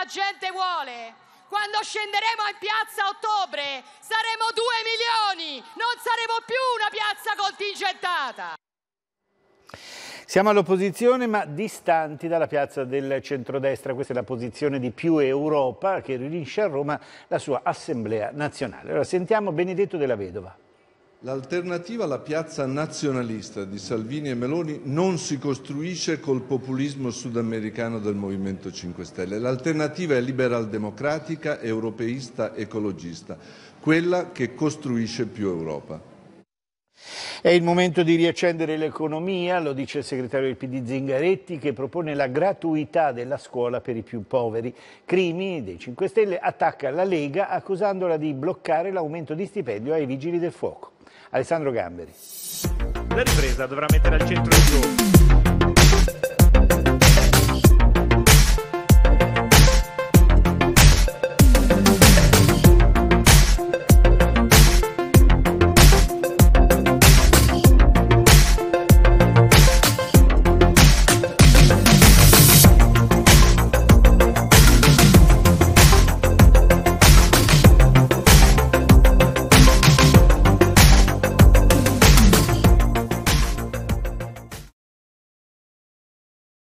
la gente vuole. Quando scenderemo in piazza a ottobre saremo 2 milioni, non saremo più una piazza contingentata. Siamo all'opposizione ma distanti dalla piazza del centrodestra. Questa è la posizione di Più Europa che riunisce a Roma la sua assemblea nazionale. Allora sentiamo Benedetto Della Vedova. L'alternativa alla piazza nazionalista di Salvini e Meloni non si costruisce col populismo sudamericano del Movimento 5 Stelle. L'alternativa è liberal-democratica, europeista, ecologista, quella che costruisce più Europa. È il momento di riaccendere l'economia, lo dice il segretario del PD Zingaretti, che propone la gratuità della scuola per i più poveri. Crimi dei 5 Stelle attacca la Lega accusandola di bloccare l'aumento di stipendio ai vigili del fuoco. Alessandro Gamberi. La ripresa dovrà mettere al centro il giorno.